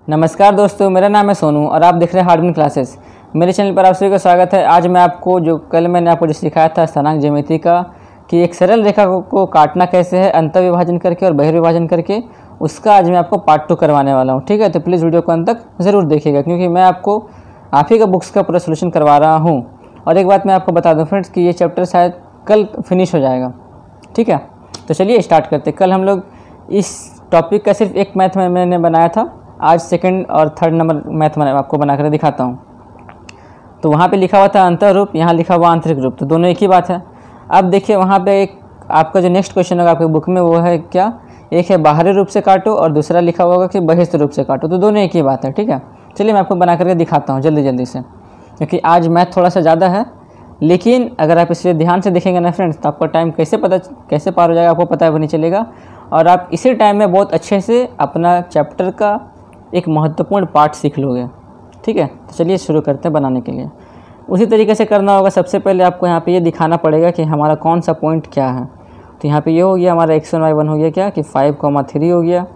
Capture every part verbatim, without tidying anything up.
नमस्कार दोस्तों, मेरा नाम है सोनू और आप देख रहे हैं हार्डबिन क्लासेस। मेरे चैनल पर आप सभी का स्वागत है। आज मैं आपको जो कल मैंने आपको जो सिखाया था स्थानांक ज्यामिति का कि एक सरल रेखा को, को काटना कैसे है अंतर विभाजन करके और बहिर्विभाजन करके, उसका आज मैं आपको पार्ट टू करवाने वाला हूँ। ठीक है, तो प्लीज़ वीडियो को अंत तक ज़रूर देखिएगा क्योंकि मैं आपको आप ही का बुक्स का पूरा सोल्यूशन करवा रहा हूँ। और एक बात मैं आपको बता दूँ फ्रेंड्स कि ये चैप्टर शायद कल फिनिश हो जाएगा। ठीक है, तो चलिए स्टार्ट करते। कल हम लोग इस टॉपिक का सिर्फ एक मैथ में मैंने बनाया था, आज सेकंड और थर्ड नंबर मैथ में आपको बना कर दिखाता हूँ। तो वहाँ पे लिखा हुआ था अंतर रूप, यहाँ लिखा हुआ आंतरिक रूप, तो दोनों एक ही बात है। अब देखिए वहाँ पे एक आपका जो नेक्स्ट क्वेश्चन होगा आपके बुक में वो है क्या, एक है बाहरी रूप से काटो और दूसरा लिखा हुआ होगा कि बहिस्थ रूप से काटो, तो दोनों एक ही बात है। ठीक है, चलिए मैं आपको बना करके दिखाता हूँ जल्दी जल्दी से, क्योंकि आज मैथ थोड़ा सा ज़्यादा है। लेकिन अगर आप इसे ध्यान से देखेंगे ना फ्रेंड्स, तो आपका टाइम कैसे पता कैसे पार हो जाएगा आपको पता भी नहीं चलेगा, और आप इसी टाइम में बहुत अच्छे से अपना चैप्टर का एक महत्वपूर्ण पार्ट सीख लोगे। ठीक है, तो चलिए शुरू करते हैं बनाने के लिए। उसी तरीके से करना होगा। सबसे पहले आपको यहाँ पे ये दिखाना पड़ेगा कि हमारा कौन सा पॉइंट क्या है। तो यहाँ पे ये हो गया हमारा एक्स वन वाई वन हो गया क्या कि फाइव कॉमा थ्री हो गया।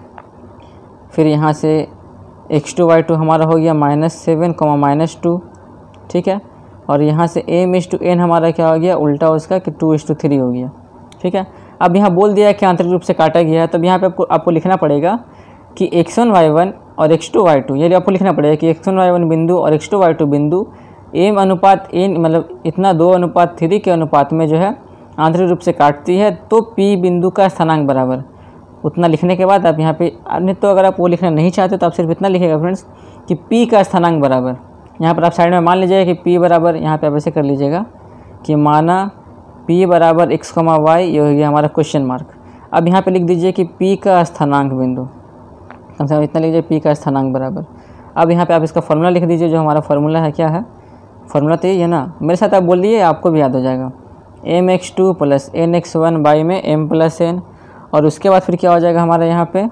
फिर यहाँ से एक्स टू वाई टू हमारा हो गया minus seven comma minus two. ठीक है, और यहाँ से एम इज टू एन हमारा क्या हो गया उल्टा उसका कि टू इज टू थ्री हो गया। ठीक है, अब यहाँ बोल दिया है कि आंतरिक रूप से काटा गया है, तब यहाँ पे आपको आपको लिखना पड़ेगा कि एक्स वन वाई वन और एक्स टू वाई टू, ये आपको लिखना पड़ेगा कि एक्स वन वाई वन बिंदु और एक्स टू वाई टू बिंदु एम अनुपात एन मतलब इतना दो अनुपात थ्री के अनुपात में जो है आंतरिक रूप से काटती है, तो पी बिंदु का स्थानांक बराबर उतना लिखने के बाद आप यहाँ पे नहीं, तो अगर आप वो लिखना नहीं चाहते तो आप सिर्फ इतना लिखेगा फ्रेंड्स कि पी का स्थानांक बराबर, यहाँ पर आप साइड में मान लीजिएगा कि पी बराबर, यहाँ पे आप ऐसे कर लीजिएगा कि माना पी बराबर एक्स कमा वाई, ये हो गया हमारा क्वेश्चन मार्क। अब यहाँ पे लिख दीजिए कि पी का स्थानांक बिंदु, कम से कम इतना लीजिए पी का स्थानांक बराबर। अब यहाँ पे आप इसका फॉर्मूला लिख दीजिए, जो हमारा फॉर्मूला है क्या है, फॉर्मूला तो ये है ना, मेरे साथ आप बोल दिए आपको भी याद हो जाएगा। M x two plus n x one by में एम प्लस एन, और उसके बाद फिर क्या हो जाएगा हमारा यहाँ पे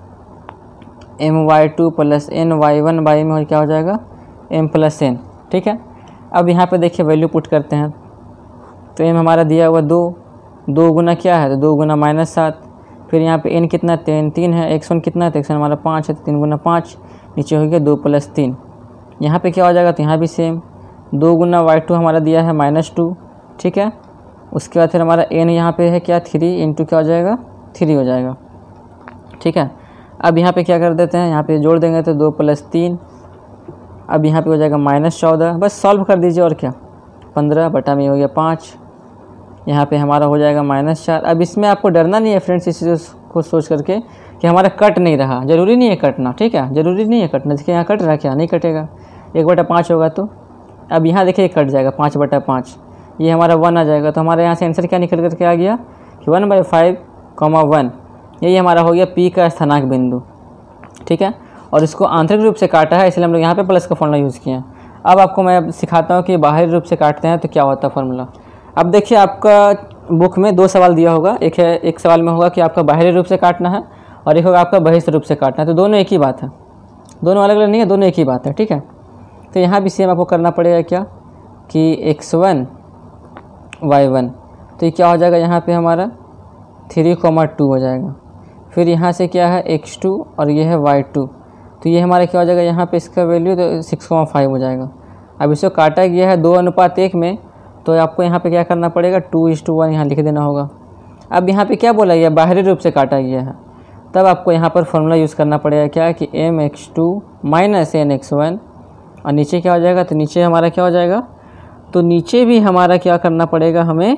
m y two plus n y one by में क्या हो जाएगा एम प्लस एन। ठीक है, अब यहाँ पे देखिए वैल्यू पुट करते हैं, तो एम हमारा दिया हुआ दो, दो गुना क्या है तो दो गुना माइनस सात। फिर यहाँ पे एन कितना तीन तीन है, एक्स वन कितना है तो एक्स वन हमारा पाँच है, तो तीन गुना पाँच, नीचे हो गया दो प्लस तीन। यहाँ पे क्या हो जाएगा तो यहाँ भी सेम, दो गुना वाई टू हमारा दिया है माइनस टू। ठीक है, उसके बाद फिर हमारा एन यहाँ पे है क्या थ्री इंटू क्या हो जाएगा थ्री हो जाएगा। ठीक है, अब यहाँ पे क्या कर देते हैं, यहाँ पे जोड़ देंगे तो दो प्लस तीन, अब यहाँ पे हो जाएगा माइनस चौदह। बस सॉल्व कर दीजिए और क्या, पंद्रह बटा में हो गया पाँच, यहाँ पे हमारा हो जाएगा माइनस चार। अब इसमें आपको डरना नहीं है फ्रेंड्स, इस चीज़ को सोच करके कि हमारा कट नहीं रहा, ज़रूरी नहीं है कटना। ठीक है, ज़रूरी नहीं है कटना, देखिए यहाँ कट रहा क्या नहीं कटेगा, एक बटा पाँच होगा तो अब यहाँ देखिए कट जाएगा पाँच बटा पाँच, ये हमारा वन आ जाएगा। तो हमारे यहाँ से आंसर क्या निकल करके आ गया कि one by five comma one, यही हमारा हो गया पी का स्थानांक बिंदु। ठीक है, और इसको आंतरिक रूप से काटा है, इसलिए हम लोग यहाँ पे प्लस का फॉर्मूला यूज़ किए हैं। अब आपको मैं सिखाता हूँ कि बाहरी रूप से काटते हैं तो क्या होता है फॉर्मूला। अब देखिए आपका बुक में दो सवाल दिया होगा, एक है एक सवाल में होगा कि आपका बाहरी रूप से काटना है और एक होगा आपका बहिस्थ रूप से काटना है, तो दोनों एक ही बात है, दोनों अलग अलग नहीं है, दोनों एक ही बात है। ठीक है, तो यहाँ भी सेम आपको करना पड़ेगा क्या कि एक्स वन वाई वन, तो ये क्या हो जाएगा यहाँ पे हमारा थ्री कॉमा टू हो जाएगा। फिर यहाँ से क्या है एक्स टू और ये है वाई टू, तो ये हमारा क्या हो जाएगा यहाँ पे इसका वैल्यू तो सिक्स कॉमा फाइव हो जाएगा। अब इसको काटा गया है दो अनुपात एक में, तो आपको यहाँ पे क्या करना पड़ेगा टू इज टू वन यहाँ लिख देना होगा। अब यहाँ पे क्या बोला गया बाहरी रूप से काटा गया है, तब आपको यहाँ पर फॉर्मूला यूज़ करना पड़ेगा क्या कि m x two minus n x one, और नीचे क्या हो जाएगा तो नीचे हमारा क्या हो जाएगा, तो नीचे भी हमारा क्या करना पड़ेगा हमें,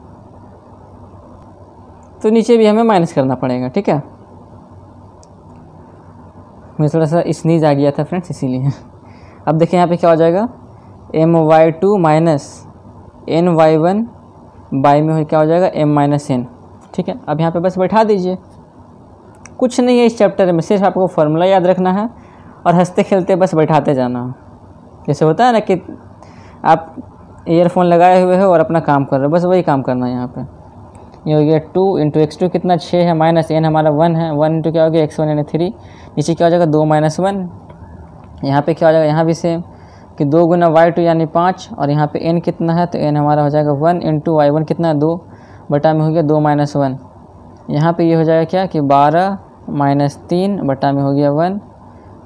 तो नीचे भी हमें माइनस करना पड़ेगा। ठीक है, मुझे थोड़ा सा स्नीज आ गया था फ्रेंड्स इसीलिए। अब देखिए यहाँ पे क्या हो जाएगा m y two minus n y one by में हो क्या हो जाएगा एम माइनस एन। ठीक है, अब यहाँ पे बस बैठा दीजिए, कुछ नहीं है इस चैप्टर में, सिर्फ आपको फॉर्मूला याद रखना है और हंसते खेलते बस बैठाते जाना है। जैसे होता है ना कि आप ईयरफोन लगाए हुए हो और अपना काम कर रहे हो, बस वही काम करना है। यहाँ पे ये हो गया टू इंटू एक्स टू कितना छः है, माइनस एन हमारा वन है, वन इंटू क्या हो गया एक्स वन यानी थ्री, नीचे क्या हो जाएगा दो माइनस वन। यहाँ पे क्या हो जाएगा यहाँ भी सेम कि दो गुना वाई टू यानी पाँच, और यहाँ पे एन कितना है तो एन हमारा हो जाएगा वन इंटू वाई वन कितना है दो, बटा में हो गया दो माइनस वन। यहाँ पे ये हो जाएगा क्या कि बारह माइनस तीन बटा में हो गया वन,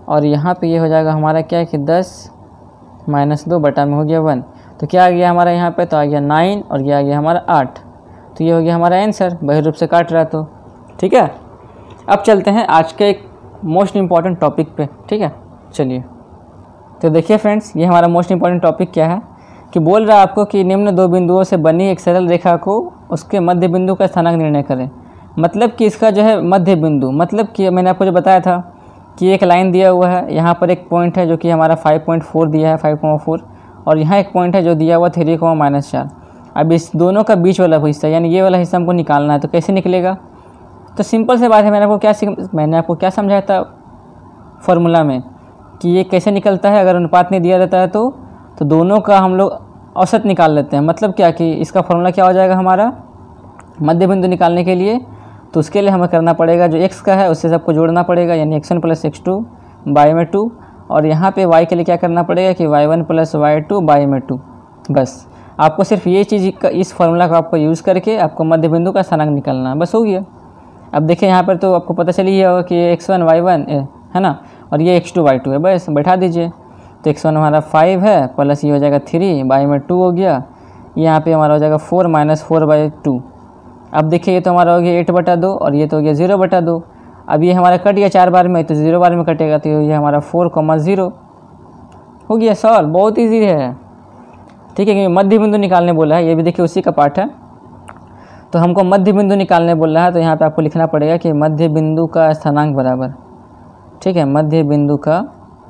और यहाँ पे ये हो जाएगा हमारा क्या है कि दस माइनस दो बटा में हो गया वन। तो क्या आ गया हमारा यहाँ पे, तो आ गया नाइन और ये आ गया हमारा आठ। तो ये हो गया हमारा आंसर, बाह्य रूप से काट रहा है तो ठीक है। अब चलते हैं आज के एक मोस्ट इम्पॉर्टेंट टॉपिक पे, ठीक है। चलिए तो देखिए फ्रेंड्स, ये हमारा मोस्ट इम्पॉर्टेंट टॉपिक क्या है कि बोल रहा है आपको कि निम्न दो बिंदुओं से बनी एक सरल रेखा को उसके मध्य बिंदु का स्थानांक निर्णय करें। मतलब कि इसका जो है मध्य बिंदु, मतलब कि मैंने आपको जो बताया था कि एक लाइन दिया हुआ है, यहाँ पर एक पॉइंट है जो कि हमारा फाइव पॉइंट फोर दिया है, फाइव कॉमा फोर, और यहाँ एक पॉइंट है जो दिया हुआ थ्री कॉमा माइनस चार। अब इस दोनों का बीच वाला हिस्सा यानी ये वाला हिस्सा हमको निकालना है, तो कैसे निकलेगा? तो सिंपल से बात है, मैंने आपको क्या मैंने आपको क्या समझाया था फॉर्मूला में कि ये कैसे निकलता है। अगर अनुपात नहीं दिया जाता है तो तो दोनों का हम लोग औसत निकाल लेते हैं। मतलब क्या कि इसका फॉर्मूला क्या हो जाएगा हमारा मध्य बिंदु निकालने के लिए, तो उसके लिए हमें करना पड़ेगा जो x का है उससे सबको जोड़ना पड़ेगा, यानी x one plus x two by में टू, और यहाँ पे y के लिए क्या करना पड़ेगा कि y one plus y two by में टू। बस आपको सिर्फ ये चीज़ का इस फार्मूला का आपको यूज़ करके आपको मध्य बिंदु का स्थानांक निकालना है, बस हो गया। अब देखिए यहाँ पर तो आपको पता चल ही होगा कि एक्स वन वाई वन है ना, और ये एक्स टू वाई टू है, बस बैठा दीजिए। तो एक्स वन हमारा फाइव है प्लस ये हो जाएगा थ्री बाई में टू हो गया, यहाँ पे हमारा हो जाएगा four minus four by two. अब देखिए ये तो हमारा हो गया एट बटा दो और ये तो हो गया ज़ीरो बटा दो। अब ये हमारा कट गया चार बार में, तो ज़ीरो बार में कटेगा, तो ये हमारा फोर कॉमा ज़ीरो हो गया सॉल्व। बहुत ईजी है, ठीक है, क्योंकि मध्य बिंदु निकालने बोला है, ये भी देखिए उसी का पार्ट है। तो हमको मध्य बिंदु निकालने बोल रहा है, तो यहाँ पे आपको लिखना पड़ेगा कि मध्य बिंदु का स्थानांक बराबर, ठीक है, मध्य बिंदु का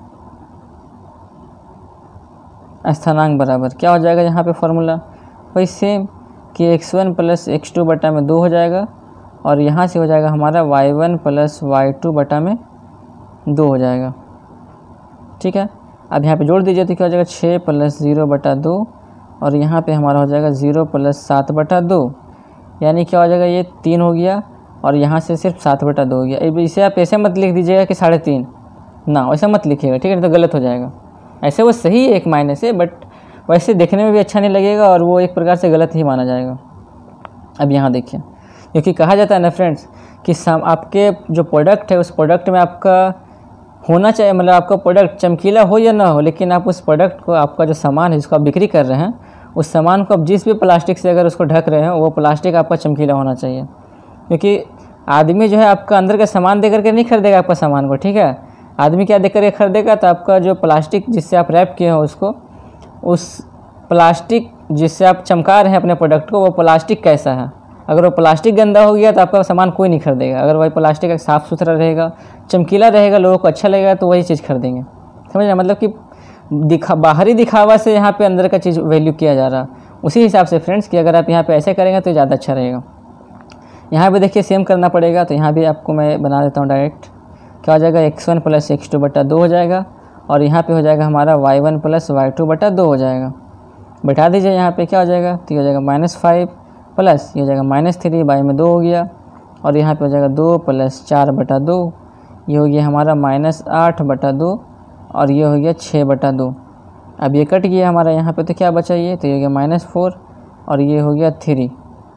स्थानांक बराबर क्या हो जाएगा यहाँ पे फॉर्मूला वही सेम कि x one plus x two बटा में दो हो जाएगा, और यहाँ से हो जाएगा हमारा y one plus y two बटा में दो हो जाएगा, ठीक है। अब यहाँ पे जोड़ दीजिए तो क्या हो जाएगा छः प्लस ज़ीरो बटा दो, और यहाँ पे हमारा हो जाएगा ज़ीरो प्लस सात बटा दो, यानी क्या हो जाएगा ये तीन हो गया, और यहाँ से सिर्फ सात बटा दो हो गया। अब इसे आप ऐसे मत लिख दीजिएगा कि साढ़े तीन ना, वैसे मत लिखिएगा, ठीक है, तो गलत हो जाएगा। ऐसे वो सही है एक मायने से, बट वैसे देखने में भी अच्छा नहीं लगेगा और वो एक प्रकार से गलत ही माना जाएगा। अब यहाँ देखिए, क्योंकि कहा जाता है ना फ्रेंड्स कि सम आपके जो प्रोडक्ट है उस प्रोडक्ट में आपका होना चाहिए, मतलब आपका प्रोडक्ट चमकीला हो या ना हो, लेकिन आप उस प्रोडक्ट को, आपका जो सामान है जिसको आप बिक्री कर रहे हैं, उस सामान को आप जिस भी प्लास्टिक से अगर उसको ढक रहे हैं वो प्लास्टिक आपका चमकीला होना चाहिए। क्योंकि आदमी जो है आपका अंदर का सामान दे करके नहीं खरीदेगा आपका सामान को, ठीक है। आदमी क्या देख करके खरीदेगा, तो आपका जो प्लास्टिक जिससे आप रैप किए हो उसको, उस प्लास्टिक जिससे आप चमका रहे हैं अपने प्रोडक्ट को, वो प्लास्टिक कैसा है। अगर वो प्लास्टिक गंदा हो गया तो आपका सामान कोई नहीं खरीदेगा। अगर वही प्लास्टिक साफ़ सुथरा रहेगा, चमकीला रहेगा, लोगों को अच्छा लगेगा, तो वही चीज़ खरीदेंगे। समझ रहे, मतलब कि दिखा बाहरी दिखावा से यहाँ पे अंदर का चीज़ वैल्यू किया जा रहा। उसी हिसाब से फ्रेंड्स कि अगर आप यहाँ पे ऐसे करेंगे तो ज़्यादा अच्छा रहेगा। यहाँ पे देखिए सेम करना पड़ेगा, तो यहाँ भी आपको मैं बना देता हूँ डायरेक्ट। क्या हो जाएगा x one plus x two बटा दो हो जाएगा, और यहाँ पे हो जाएगा हमारा y one plus y two बटा दो हो जाएगा। बैठा दीजिए यहाँ पे, क्या हो जाएगा, तो ये हो जाएगा माइनस फाइव प्लस ये हो जाएगा माइनस थ्री बाई में दो हो गया, और यहाँ पे हो जाएगा दो प्लस चार बटा दो, ये हो गया हमारा माइनस आठ बटा दो, और ये हो गया छः बटा दो। अब ये कट गया हमारा यहाँ पे, तो क्या बचा ये, तो ये हो गया माइनस फोर, और ये हो गया थ्री,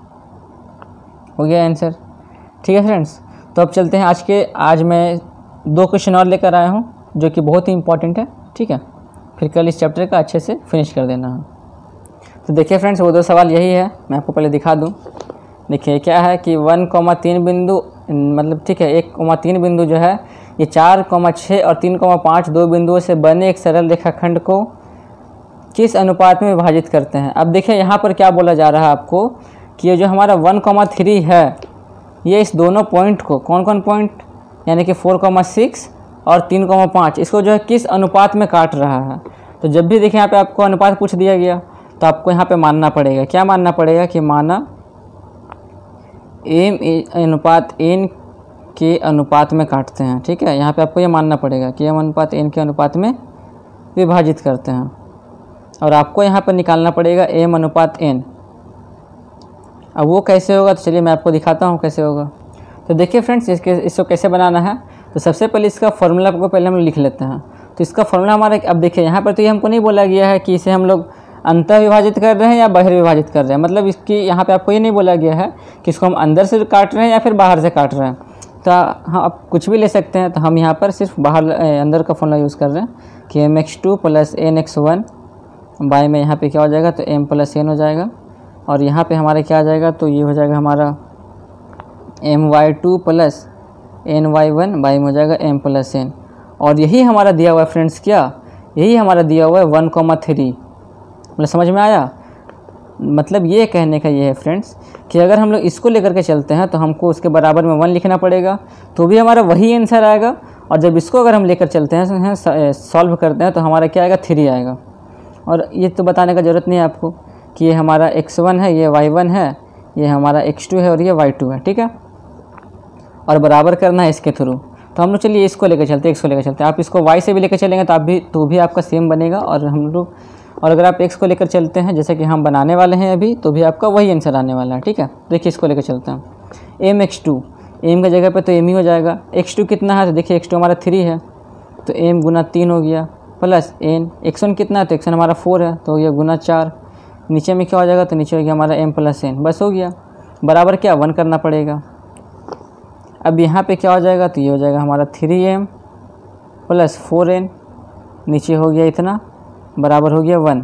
हो गया आंसर। ठीक है फ्रेंड्स, तो अब चलते हैं आज के आज मैं दो क्वेश्चन और लेकर आया हूँ जो कि बहुत ही इंपॉर्टेंट है, ठीक है। फिर कल इस चैप्टर का अच्छे से फिनिश कर देना है। तो देखिए फ्रेंड्स, वो दो सवाल यही है, मैं आपको पहले दिखा दूँ। देखिए क्या है कि वन कॉमा तीन बिंदु, मतलब ठीक है, एक कॉमा तीन बिंदु जो है ये चार कॉमा छः और तीन कॉमा पाँच दो बिंदुओं से बने एक सरल रेखाखंड को किस अनुपात में विभाजित करते हैं। अब देखिए यहाँ पर क्या बोला जा रहा है आपको कि ये जो हमारा वन कॉमा थ्री है ये इस दोनों पॉइंट को, कौन कौन पॉइंट, यानी कि फोर कॉमा सिक्स और तीन कॉमा पाँच, इसको जो है किस अनुपात में काट रहा है। तो जब भी देखिए यहाँ पे आपको अनुपात पूछ दिया गया तो आपको यहाँ पे मानना पड़ेगा, क्या मानना पड़ेगा कि माना एम अनुपात एन के अनुपात में काटते हैं, ठीक है। यहाँ पे आपको ये मानना पड़ेगा कि एम अनुपात एन के अनुपात में विभाजित करते हैं, और आपको यहाँ पर निकालना पड़ेगा एम अनुपात एन। अब वो कैसे होगा, तो चलिए मैं आपको दिखाता हूँ कैसे होगा। तो देखिए फ्रेंड्स, इसके इसको कैसे बनाना है, तो सबसे पहले इसका फॉर्मूला को पहले हम लिख लेते हैं। तो इसका फॉर्मूला हमारा, अब देखिए यहाँ पर तो ये हमको नहीं बोला गया है कि इसे हम लोग अंतः विभाजित कर रहे हैं या बाहर विभाजित कर रहे हैं, मतलब इसकी यहाँ पे आपको ये नहीं बोला गया है कि इसको हम अंदर से काट रहे हैं या फिर बाहर से काट रहे हैं। तो हाँ आप कुछ भी ले सकते हैं, तो हम यहाँ पर सिर्फ बाहर अंदर का फॉर्मूला यूज़ कर रहे हैं कि m x two plus n x one by में यहाँ पे क्या हो जाएगा, तो एम प्लस एन हो जाएगा, और यहाँ पे हमारा क्या आ जाएगा, तो ये हो जाएगा हमारा m y two plus n y one by में हो जाएगा एम प्लस एन। और यही हमारा दिया हुआ है फ्रेंड्स, क्या यही हमारा दिया हुआ है वन कॉमा थ्री। मतलब समझ में आया? मतलब ये कहने का ये है फ्रेंड्स कि अगर हम लोग इसको लेकर के चलते हैं तो हमको उसके बराबर में वन लिखना पड़ेगा, तो भी हमारा वही आंसर आएगा। और जब इसको अगर हम लेकर चलते हैं, सॉल्व करते हैं, तो हमारा क्या आएगा, थ्री आएगा। और ये तो बताने का ज़रूरत नहीं है आपको कि ये हमारा एक्स वन है, ये वाई वन है, ये हमारा एक्स टू है और ये वाई टू है, ठीक है। और बराबर करना है इसके थ्रू, तो हम लोग चलिए इसको लेकर चलते हैं, एक्स को लेकर चलते हैं। आप इसको वाई से भी लेकर चलेंगे तो आप भी तो भी आपका सेम बनेगा। और हम लोग और अगर आप एक्स को लेकर चलते हैं जैसे कि हम बनाने वाले हैं अभी, तो भी आपका वही आंसर आने वाला है, ठीक है। देखिए इसको लेकर चलते हैं, एम एक्स टू, एम की जगह पे तो एम ही हो जाएगा। एक्स टू कितना है, तो देखिए एक्स टू हमारा थ्री है, तो एम गुना तीन हो गया, प्लस एन, एक्स वन कितना है, तो एक्स वन हमारा फोर है, तो हो गया गुना चार। नीचे में क्या हो जाएगा, तो नीचे हो गया हमारा एम प्लस एन, बस हो गया। बराबर क्या, वन करना पड़ेगा। अब यहाँ पे क्या हो जाएगा, तो ये हो जाएगा हमारा three m plus four n, नीचे हो गया इतना, बराबर हो गया वन।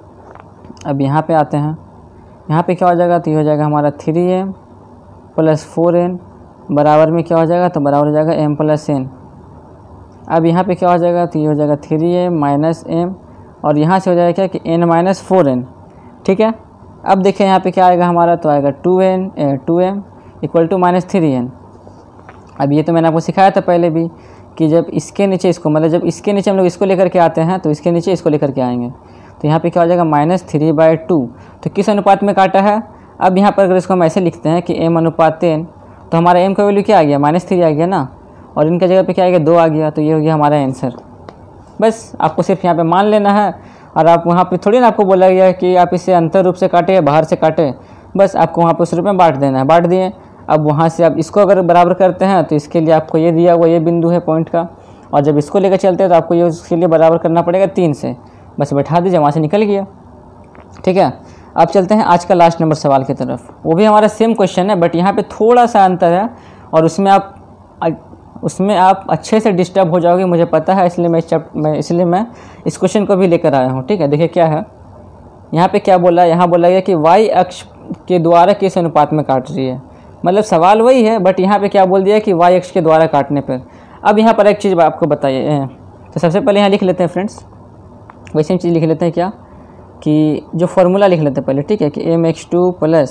अब यहाँ पे आते हैं, यहाँ पे क्या हो जाएगा, तो ये हो जाएगा हमारा three m plus four n, बराबर में क्या हो जाएगा, तो बराबर हो जाएगा एम प्लस एन। अब यहाँ पे क्या हो जाएगा, तो ये हो जाएगा थ्री एम माइनस एम, और यहाँ से हो जाएगा क्या कि एन माइनस फोर एन, ठीक है। अब देखिए यहाँ पे क्या आएगा हमारा, तो आएगा two n two m equal to minus three n. अब ये तो मैंने आपको सिखाया था पहले भी कि जब इसके नीचे इसको, मतलब जब इसके नीचे हम लोग इसको लेकर के आते हैं तो इसके नीचे इसको लेकर के आएंगे, तो यहाँ पे क्या हो जाएगा माइनस थ्री बाई टू। तो किस अनुपात में काटा है, अब यहाँ पर अगर इसको हम ऐसे लिखते हैं कि एम अनुपात एन, तो हमारा एम का वैल्यू क्या आ गया, माइनस थ्री आ गया ना, और इनका जगह पे क्या आ गया, दो आ गया, तो ये हो गया हमारा आंसर। बस आपको सिर्फ यहाँ पे मान लेना है, और आप वहाँ पे थोड़ी ना आपको बोला गया कि आप इसे अंतर रूप से काटे या बाहर से काटे, बस आपको वहाँ पर उस रूप में बांट देना है, बांट दिए। अब वहाँ से आप इसको अगर बराबर करते हैं तो इसके लिए आपको ये दिया हुआ ये बिंदु है पॉइंट का, और जब इसको लेकर चलते हैं तो आपको ये उसके लिए बराबर करना पड़ेगा तीन से, बस बैठा दीजिए, वहाँ से निकल गया, ठीक है। अब चलते हैं आज का लास्ट नंबर सवाल की तरफ। वो भी हमारा सेम क्वेश्चन है, बट यहाँ पे थोड़ा सा अंतर है, और उसमें आप उसमें आप अच्छे से डिस्टर्ब हो जाओगे, मुझे पता है, इसलिए मैं मैं इसलिए मैं इस क्वेश्चन को भी लेकर आया हूँ, ठीक है। देखिए क्या है यहाँ पे, क्या बोला, यहाँ बोला गया कि वाई अक्ष के द्वारा किस अनुपात में काट रही है। मतलब सवाल वही है, बट यहाँ पे क्या बोल दिया कि वाई अक्ष के द्वारा काटने पर। अब यहाँ पर एक चीज़ आपको बताइए, तो सबसे पहले यहाँ लिख लेते हैं फ्रेंड्स, वैसे चीज़ लिख लेते हैं क्या कि जो फॉर्मूला लिख लेते हैं पहले, ठीक है, कि m x two plus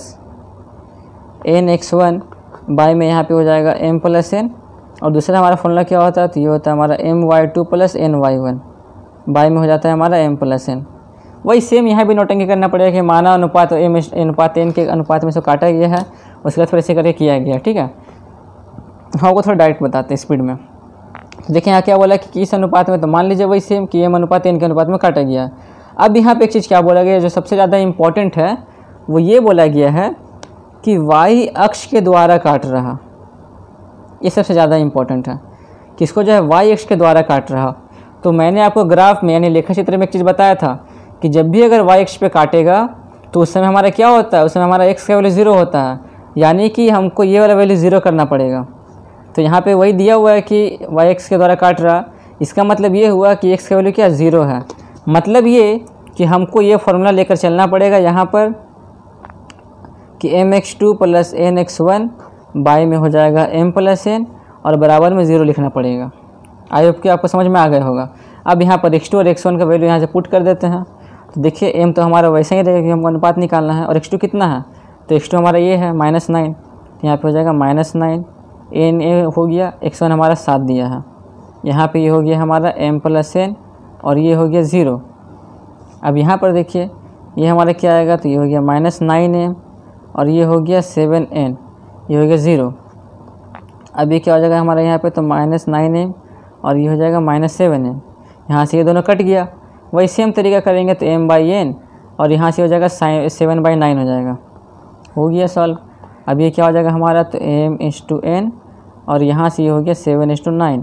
n x one by में यहाँ पे हो जाएगा एम प्लस एन, और दूसरा हमारा फॉर्मूला क्या होता है, तो ये होता है हमारा m y two plus n y one by में हो जाता है हमारा एम प्लस एन। वही सेम यहाँ भी नोटेंगे करना पड़ेगा कि माना अनुपात एम अनुपात एन के अनुपात में से काटा गया है, उसके बाद फिर ऐसे करके किया गया, ठीक है। हाँ वो थोड़ा डायरेक्ट बताते हैं स्पीड में। तो देखिए यहाँ क्या बोला कि किस अनुपात में, तो मान लीजिए वही सेम कि एम अनुपात एन के अनुपात में काटा गया है। अब यहाँ पे एक चीज़ क्या बोला गया जो सबसे ज़्यादा इम्पॉर्टेंट है, वो ये बोला गया है कि वाई अक्ष के द्वारा काट रहा, ये सबसे ज़्यादा इम्पॉर्टेंट है, किसको जो है वाई अक्ष के द्वारा काट रहा। तो मैंने आपको ग्राफ में यानी लेखा चित्र में एक चीज़ बताया था कि जब भी अगर वाई अक्ष पे काटेगा तो उस समय हमारा क्या होता है, उस समय हमारा एक्स का वैल्यू ज़ीरो होता है, यानी कि हमको ये वाला वैल्यू ज़ीरो करना पड़ेगा। तो यहाँ पे वही दिया हुआ है कि वाई एक्स के द्वारा काट रहा, इसका मतलब ये हुआ कि एक्स का वैल्यू क्या ज़ीरो है। मतलब ये कि हमको ये फार्मूला लेकर चलना पड़ेगा यहाँ पर कि m x two plus n x one by में हो जाएगा एम प्लस एन, और बराबर में ज़ीरो लिखना पड़ेगा। आई होप कि आपको समझ में आ गया होगा। अब यहाँ पर एक्स टू और एक्स वन का वैल्यू यहाँ से पुट कर देते हैं, तो देखिए एम तो हमारा वैसे ही रहेगा कि हमको अनुपात निकालना है, और एक्स टू कितना है, तो एक्स टू हमारा ये है माइनस नाइन, तो यहाँ पे हो जाएगा माइनस नाइन, एन ए हो गया, एक्स वन हमारा सात दिया है, यहाँ पे ये हो गया हमारा एम प्लस एन, और ये हो गया ज़ीरो। अब यहाँ पर देखिए ये हमारा क्या आएगा, तो ये हो गया माइनस नाइन एम, और ये हो गया सेवन एन, ये हो गया ज़ीरो। अब ये क्या हो जाएगा हमारा यहाँ पे, तो माइनस नाइन एम और ये हो जाएगा माइनस सेवन एम, यहाँ से ये दोनों कट गया। वही सेम तरीका करेंगे तो एम बाई एन, और यहाँ से हो जाएगा सेवन बाई नाइन हो जाएगा, हो गया सॉल्व। अब ये क्या हो जाएगा हमारा, तो एम इस टू एन, और यहाँ से ये हो गया सेवन इस टू नाइन,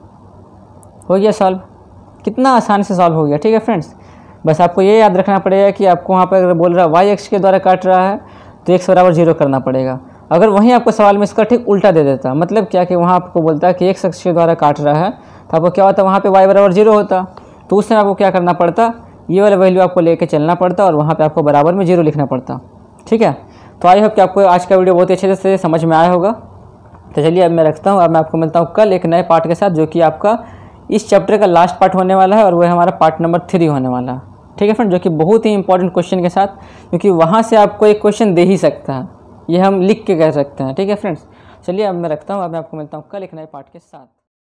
हो गया सॉल्व। कितना आसान से सॉल्व हो गया, ठीक है फ्रेंड्स। बस आपको ये याद रखना पड़ेगा कि आपको वहाँ पर अगर बोल रहा है वाई एक्स के द्वारा काट रहा है तो एक्स बराबर जीरो करना पड़ेगा, अगर वहीं आपको सवाल में इसका ठीक उल्टा दे देता, मतलब क्या कि वहाँ आपको बोलता है कि एक शख्स के द्वारा काट रहा है, तो आपको क्या होता, वहाँ पे y बराबर जीरो होता, तो उस समय आपको क्या करना पड़ता, ये वाला वैल्यू आपको लेके चलना पड़ता और वहाँ पे आपको बराबर में जीरो लिखना पड़ता। ठीक है, तो आई होप कि आपको आज का वीडियो बहुत ही अच्छे से समझ में आया होगा। तो चलिए अब मैं रखता हूँ, अब मैं आपको मिलता हूँ कल एक नए पार्ट के साथ, जो कि आपका इस चैप्टर का लास्ट पार्ट होने वाला है और वो है हमारा पार्ट नंबर थ्री होने वाला है। ठीक है फ्रेंड, जो कि बहुत ही इंपॉर्टेंट क्वेश्चन के साथ, क्योंकि वहाँ से आपको एक क्वेश्चन दे ही सकता है, ये हम लिख के कह सकते हैं। ठीक है फ्रेंड्स, चलिए अब मैं रखता हूँ, अब मैं आपको मिलता हूँ कल एक नए पार्ट के साथ।